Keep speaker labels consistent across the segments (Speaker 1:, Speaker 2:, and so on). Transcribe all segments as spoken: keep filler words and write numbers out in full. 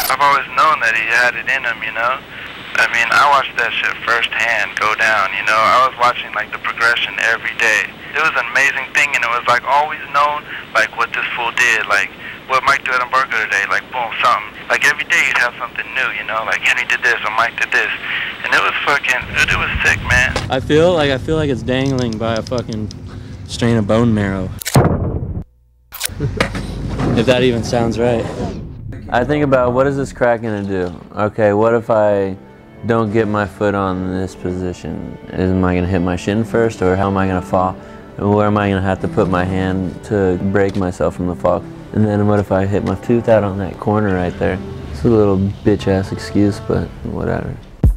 Speaker 1: I've always known that he had it in him, you know? I mean, I watched that shit firsthand go down, you know? I was watching, like, the progression every day. It was an amazing thing, and it was, like, always known, like, what this fool did, like, what Mike did on Burger today, like, boom, something. Like, every day you'd have something new, you know? Like, Henry did this, or Mike did this. And it was fucking, it, it was sick, man.
Speaker 2: I feel like, I feel like it's dangling by a fucking strain of bone marrow. If that even sounds right.
Speaker 3: I think about, what is this crack gonna do? Okay, what if I don't get my foot on this position? Am I gonna hit my shin first, or how am I gonna fall? And where am I gonna have to put my hand to break myself from the fall? And then what if I hit my tooth out on that corner right there? It's a little bitch ass excuse, but whatever.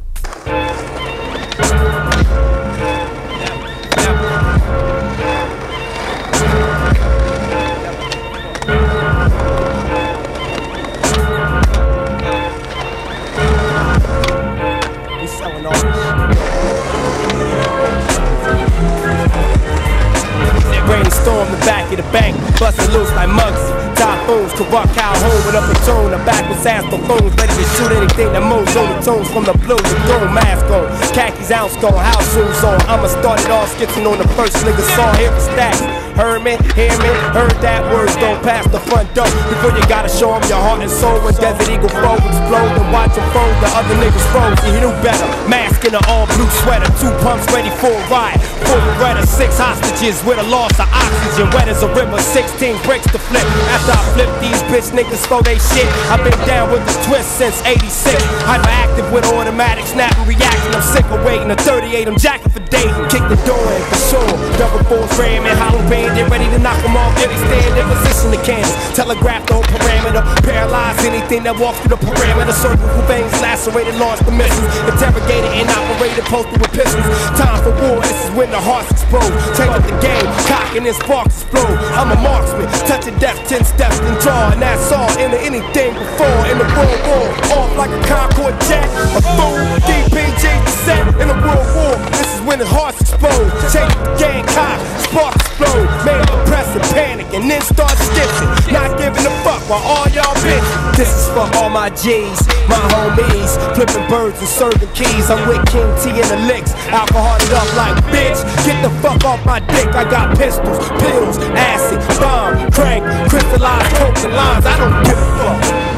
Speaker 4: Brainstorm the back of the bank, bustin' loose like mugs. Typhoons, corrupt Calhoun with a platoon of backwards ass buffoons, ready to shoot anything that moves on the tunes from the blue. The throne mask on, khakis ounce gone, house shoes on. I'ma start it off skitching on the first nigga saw. Here for stacks. Heard me, hear me, heard that words don't pass the front door. Before you gotta show them your heart and soul. When Desert Eagle flow explode and watch them fold, the other niggas froze. You knew better. Mask in an all blue sweater, two pumps ready for a ride. Full Beretta, six hostages with a loss of oxygen. Wet as a river, sixteen breaks to flip. After I flip these bitch niggas for they shit, I've been down with the twist since eighty-six. Hyperactive with automatic snapping reaction. I'm sick of waiting. A thirty-eight, I'm jacking for dating. Kick the door in for sure. Double fours ramming, hollow band. They ready to knock them off, they stand in position to cannon. Telegraph the whole parameter, paralyze anything that walks through the parameter. Cervical veins lacerated, launched the missiles. Interrogated and operated, posted with pistols. Time for war, this is when the hearts explode. Change up the game, cocking and sparks explode. I'm a marksman, touching death, ten steps and draw. And that's all, into anything before in the world war. Off like a Concorde jet, a fool, D P G set in the world war. This is when the hearts explode. Change up the game, cock, sparks explode. Made oppressive panic and then start stitching. Not giving a fuck while all y'all bitch. This is for all my G's, my homies, flipping birds and serving keys. I'm with King T in the licks, alcoholed up like bitch. Get the fuck off my dick. I got pistols, pills, acid, bomb, crank, crystallized coke and lines. I don't give a fuck.